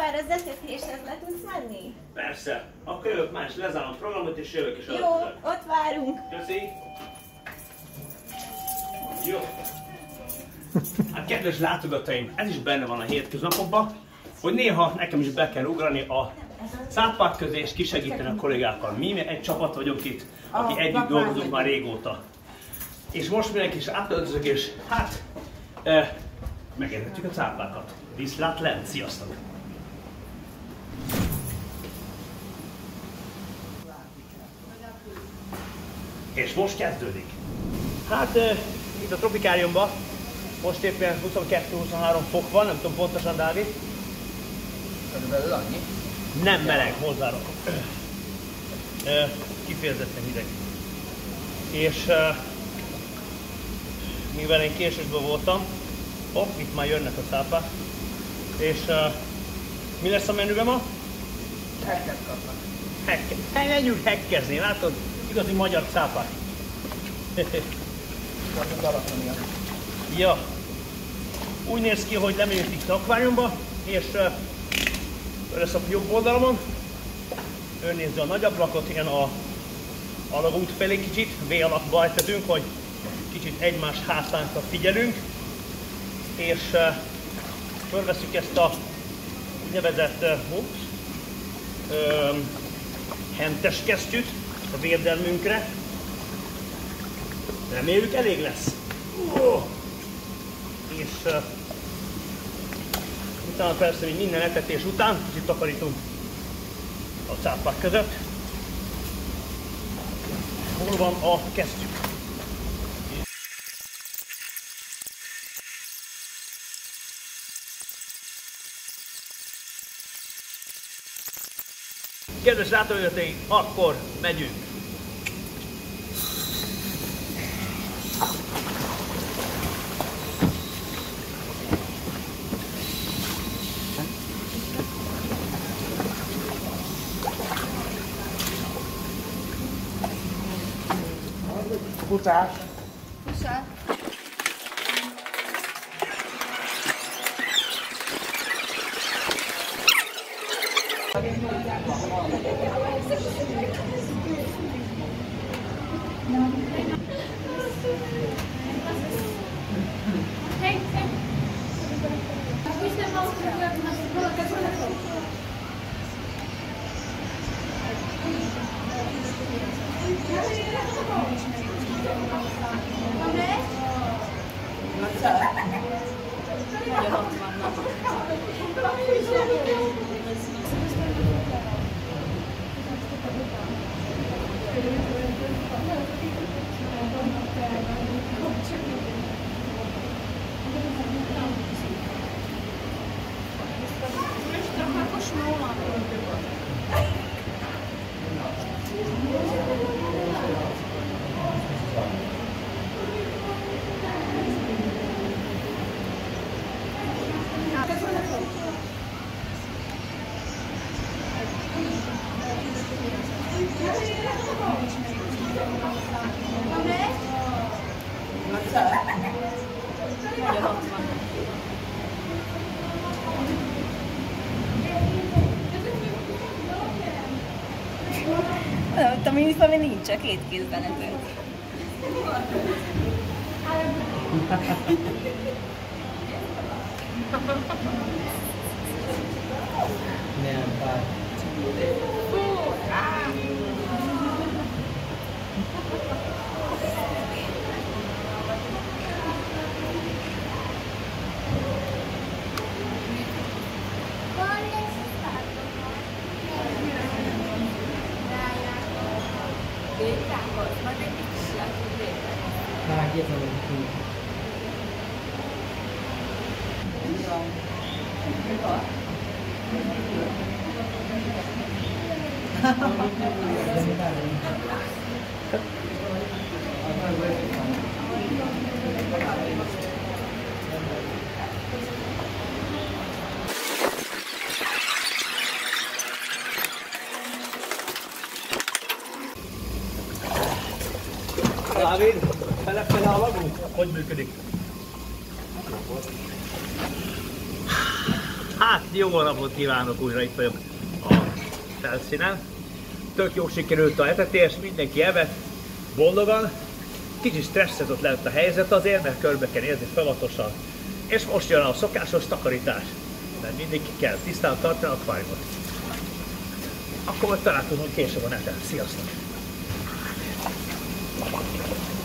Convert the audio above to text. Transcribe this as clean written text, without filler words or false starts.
vezetéshez le tudsz menni? Persze. Akkor jövök más, lezárom a programot és jövök is. Jó, ott várunk. Köszi. Jó. Hát kedves látogatóim, ez is benne van a hétköznapokban, hogy néha nekem is be kell ugrani a cápák közé és kisegíteni a kollégákkal. Mi egy csapat vagyunk itt, aki együtt dolgozunk már régóta. És most mindenki is átöltözök, és hát megérhetjük a cápákat. Viszlát lent, sziasztok! És most kezdődik. Hát itt a tropikáriumban most éppen 22-23 fok van, nem tudom pontosan, Dávid. Körülbelül annyi? Nem meleg, hozzárakok. Kifejezetten hideg. És mivel én késésben voltam, itt már jönnek a cápák. És mi lesz a menüben ma? Hekket kapnak. Hekket. Menjünk hekkezni, látod? Igazi magyar cápák. Ja. Úgy néz ki, hogy lemegyünk itt az akváriumba, és ő lesz a jobb oldalamon. Ő nézi a nagy ablakot, én a alagút felé kicsit, V-alakba ejtetünk, hogy kicsit egymás hátánkat figyelünk, és fölveszük ezt a úgynevezett hentes kesztyűt a védelmünkre. Reméljük elég lesz. És utána persze, hogy minden etetés után kicsit takarítunk a cápák között. Hol van a kesztyű? Kedves látogatóink, akkor megyünk! Futás. Pusat. A minisztami nincs, csak két kézben ezért. Nem, bár. Dávid, fele-fele alagunk? Hogy működik? Hát, jó napot kívánok, újra itt vagyok a felszínen. Tök jó sikerült a etetés, mindenki evett, boldogan. Kicsit stresszozott lett a helyzet azért, mert körbe kell nézni folyamatosan. És most jön a szokásos takarítás, mert mindig ki kell tisztán tartani a akváriumot. Akkor majd találkozunk később a neten. Sziasztok!